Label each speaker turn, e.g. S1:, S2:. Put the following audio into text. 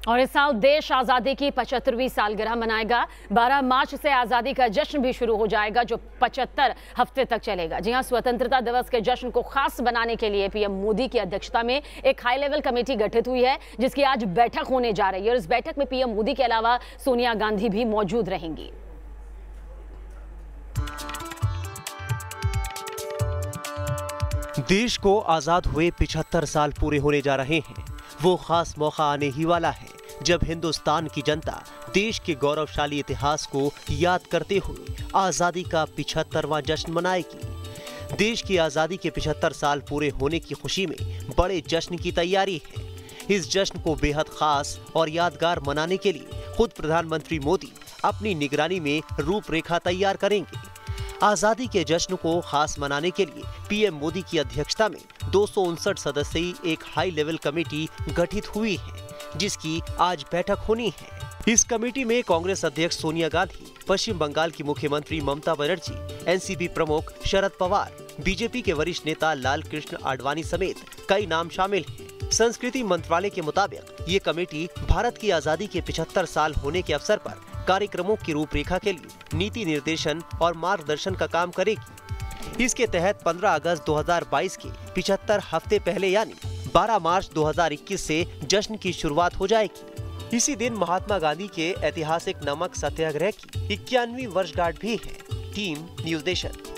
S1: और इस साल देश आजादी की 75वीं सालगिरह मनाएगा। 12 मार्च से आजादी का जश्न भी शुरू हो जाएगा, जो 75 हफ्ते तक चलेगा। जी हां, स्वतंत्रता दिवस के जश्न को खास बनाने के लिए पीएम मोदी की अध्यक्षता में एक हाई लेवल कमेटी गठित हुई है, जिसकी आज बैठक होने जा रही है। और इस बैठक में पीएम मोदी के अलावा सोनिया गांधी भी मौजूद रहेंगी।
S2: देश को आजाद हुए 75 साल पूरे होने जा रहे हैं। वो खास मौका आने ही वाला है जब हिंदुस्तान की जनता देश के गौरवशाली इतिहास को याद करते हुए आजादी का 75वां जश्न मनाएगी। देश की आजादी के 75 साल पूरे होने की खुशी में बड़े जश्न की तैयारी है। इस जश्न को बेहद खास और यादगार मनाने के लिए खुद प्रधानमंत्री मोदी अपनी निगरानी में रूपरेखा तैयार करेंगे। आजादी के जश्न को खास मनाने के लिए पीएम मोदी की अध्यक्षता में 259 सदस्यीय एक हाई लेवल कमेटी गठित हुई है, जिसकी आज बैठक होनी है। इस कमेटी में कांग्रेस अध्यक्ष सोनिया गांधी, पश्चिम बंगाल की मुख्यमंत्री ममता बनर्जी, एनसीपी प्रमुख शरद पवार, बीजेपी के वरिष्ठ नेता लाल कृष्ण आडवाणी समेत कई नाम शामिल हैं। संस्कृति मंत्रालय के मुताबिक ये कमेटी भारत की आजादी के 75 साल होने के अवसर पर कार्यक्रमों की रूपरेखा के लिए नीति निर्देशन और मार्गदर्शन का काम करेगी। इसके तहत 15 अगस्त 2022 के 75 हफ्ते पहले यानी 12 मार्च 2021 से जश्न की शुरुआत हो जाएगी। इसी दिन महात्मा गांधी के ऐतिहासिक नमक सत्याग्रह की 91वीं वर्षगांठ भी है। Team news nation.